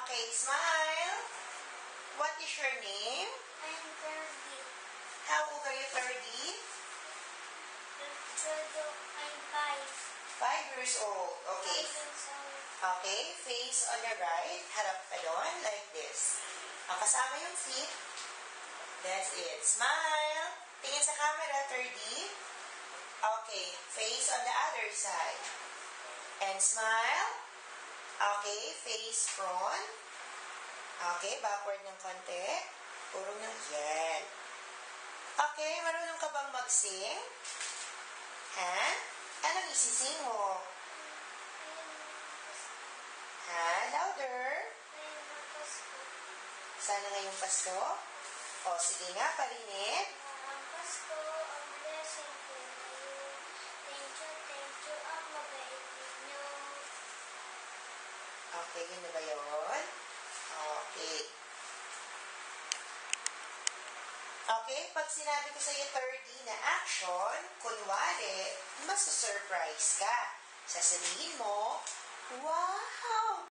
Okay, smile. What is your name? I'm 30. How old are you, 30? Alfredo, I'm 5. 5 years old. Okay. 5 years old. Okay, face on your right. Harap ka doon, like this. Ang kasama yung feet. That's it. Smile. Tingin sa camera, 30. Okay, face on the other side. And smile. Okay, face front. Okay, backward ng konti. Puro ng yan. Okay, marunong ka bang mag-sing? Ha? Anong isising mo? Ha? Louder. Sana ngayong Pasko? O, sige nga, parinig. Ang Pasko, ang blessing ko ngayon. Thank you, ang mabait ninyo. Okay, yun na ba yun? Okay. Okay, pag sinabi ko sa iyo 30 na action, kunwari, mas surprise ka. Sasabihin mo, wow!